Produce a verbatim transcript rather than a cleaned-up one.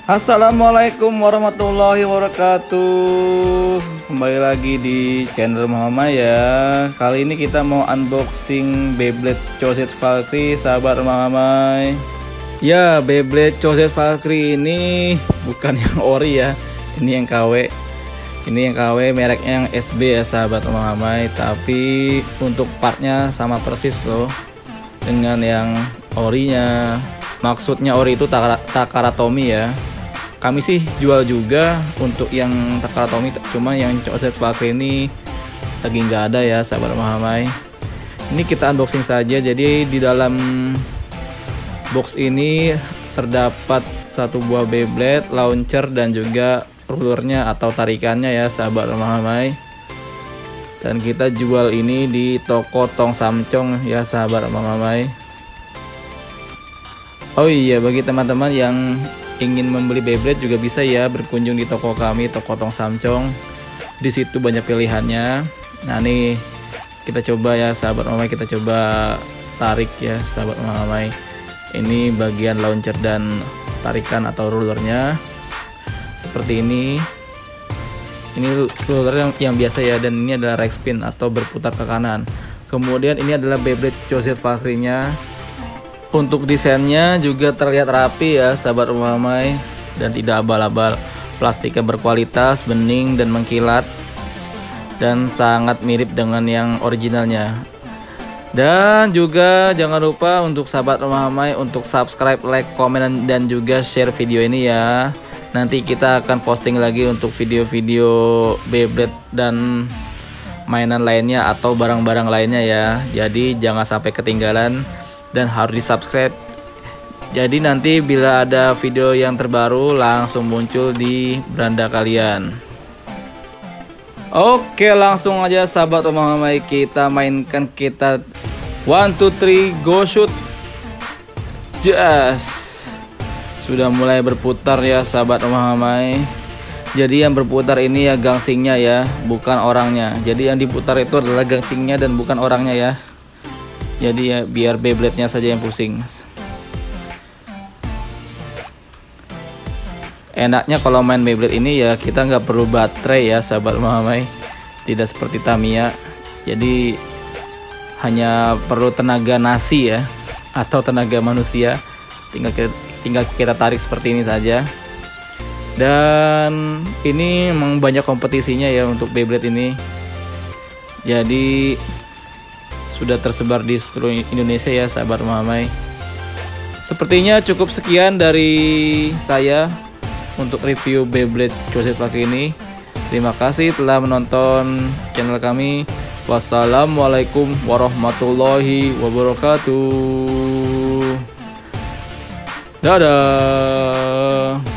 Assalamualaikum warahmatullahi wabarakatuh. Kembali lagi di channel Mama ya. Kali ini kita mau unboxing Beyblade Choset Valkyrie, sahabat Mama. Ya, Beyblade Choset Valkyrie ini bukan yang ori ya. Ini yang K W. Ini yang K W, mereknya yang S B ya, sahabat Mama. Tapi untuk partnya sama persis loh dengan yang orinya. Maksudnya ori itu Takara Tomy ya. Kami sih jual juga untuk yang Takara Tomy, cuma yang Choset Valkyrie ini lagi nggak ada ya, sahabat Mahamai. Ini kita unboxing saja. Jadi di dalam box ini terdapat satu buah Beyblade, launcher dan juga rulernya atau tarikannya ya, sahabat Mahamai. Dan kita jual ini di toko Tong Samcong ya, sahabat Mahamai. Oh iya, bagi teman-teman yang ingin membeli Beyblade juga bisa ya berkunjung di toko kami, toko Tong Samcong. Di situ banyak pilihannya. Nah nih kita coba ya, sahabat Mamai, kita coba tarik ya, sahabat Mamai. Ini bagian launcher dan tarikan atau rulernya seperti ini. Ini ruler yang, yang biasa ya, dan ini adalah rack spin atau berputar ke kanan. Kemudian ini adalah Beyblade Choset Valkyrie-nya. Untuk desainnya juga terlihat rapi ya, sahabat Mamai, dan tidak abal-abal. Plastiknya berkualitas, bening dan mengkilat, dan sangat mirip dengan yang originalnya. Dan juga jangan lupa untuk sahabat Mamai untuk subscribe, like, komen dan juga share video ini ya. Nanti kita akan posting lagi untuk video-video Beyblade dan mainan lainnya atau barang-barang lainnya ya. Jadi jangan sampai ketinggalan dan harus di subscribe. Jadi nanti bila ada video yang terbaru langsung muncul di beranda kalian. Oke, langsung aja sahabat Mamai, kita mainkan. Kita one two three go shoot. Just sudah mulai berputar ya, sahabat Mamai. Jadi yang berputar ini ya gangsingnya ya, bukan orangnya. Jadi yang diputar itu adalah gangsingnya dan bukan orangnya ya. Jadi ya biar Beyblade-nya saja yang pusing. Enaknya kalau main Beyblade ini ya kita nggak perlu baterai ya, sahabat Mamai. Tidak seperti Tamiya. Jadi hanya perlu tenaga nasi ya, atau tenaga manusia. Tinggal kita, tinggal kita tarik seperti ini saja. Dan ini memang banyak kompetisinya ya untuk Beyblade ini. Jadi sudah tersebar di seluruh Indonesia ya, sahabat Mamai. Sepertinya cukup sekian dari saya untuk review Beyblade Choset Valkyrie ini. Terima kasih telah menonton channel kami. Wassalamualaikum warahmatullahi wabarakatuh. Dadah.